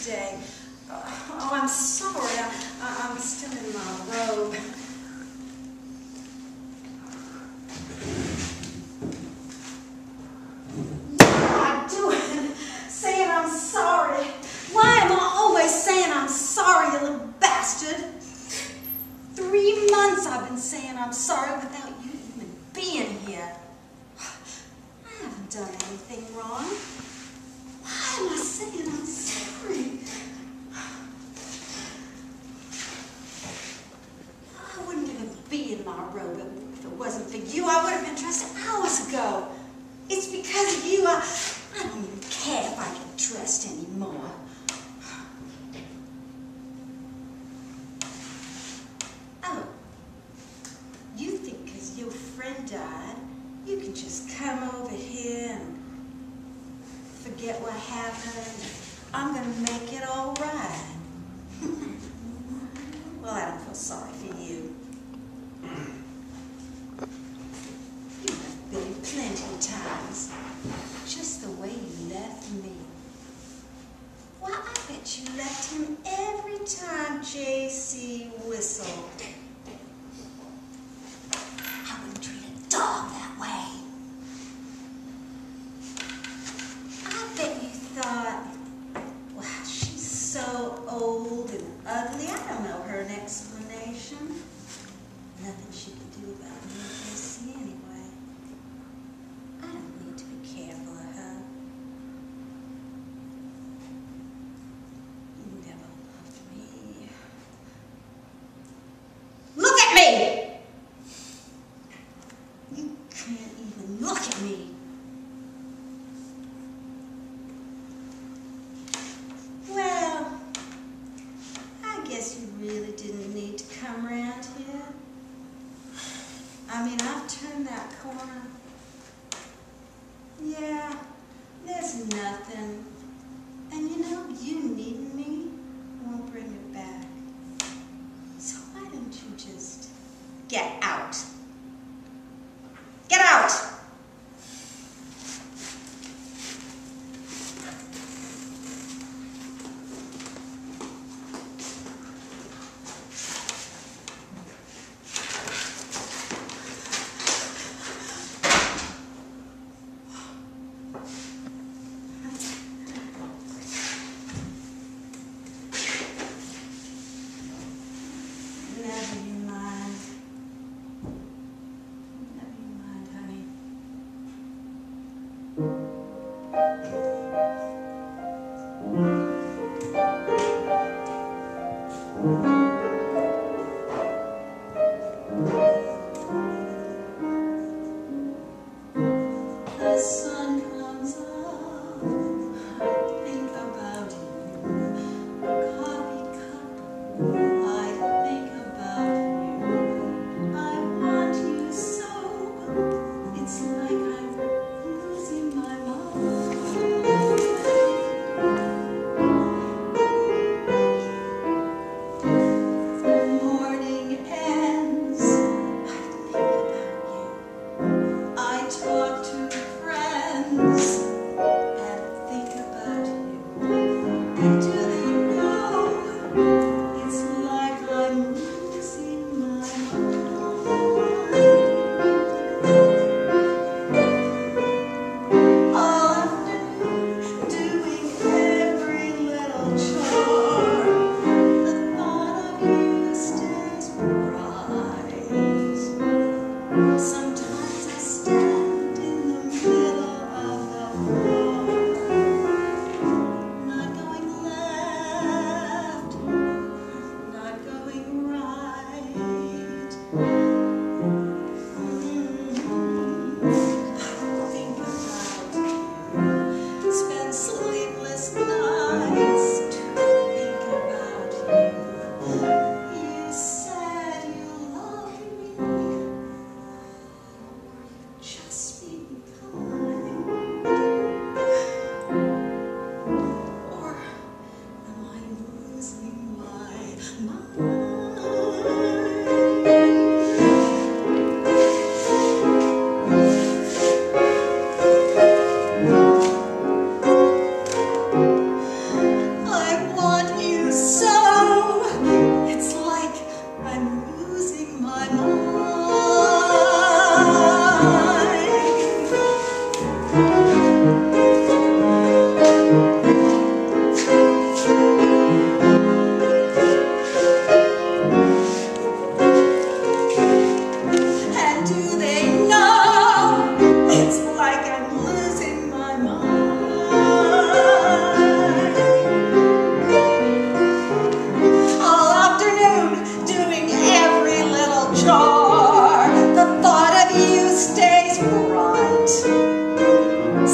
Tuesday. Oh, I'm sorry. I'm still in my robe. What am I doing? Saying I'm sorry. Why am I always saying I'm sorry, you little bastard? 3 months I've been saying I'm sorry without you even being here. I haven't done anything wrong. Why am I saying I'm sorry? I wouldn't even be in my robe if it wasn't for you. I would have been dressed hours ago. It's because of you. I don't even care if I get dressed anymore. Oh, you think because your friend died, you can just come over here and forget what happened. I'm going to make it all right. Well, I don't feel sorry for you. You've been plenty of times, just the way you left me. Why, I bet you left him every time J.C. whistled. I wouldn't treat a dog that way. I bet you thought, wow, she's so old and ugly. I don't know her an explanation. Nothing she can do about me and J.C. anyway. I don't need to be careful of her. You never loved me. Look at me! You can't even look at me. Well, I guess you really didn't need to come around here. I mean, I've turned that corner. Yeah, there's nothing. And you know, you needing me won't bring it back. So why don't you just get out? Get out! Never you mind. Never you mind, honey. The sun comes up, I think about you. A coffee cup, I think about you. I want you so, it's like I'm losing my mind.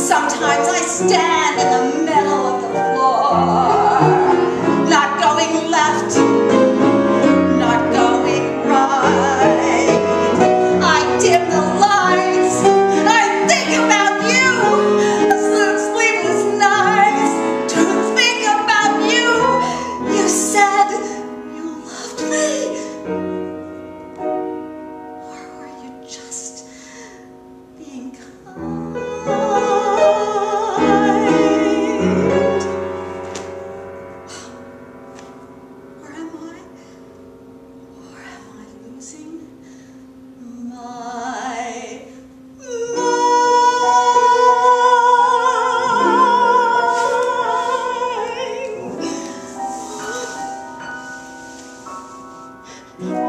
Sometimes I stand in the middle of the floor, not going left, not going right. I dim the lights, I think about you, sleepless nights, to think about you. You said you loved me, or were you just being kind? Or am I losing my mind?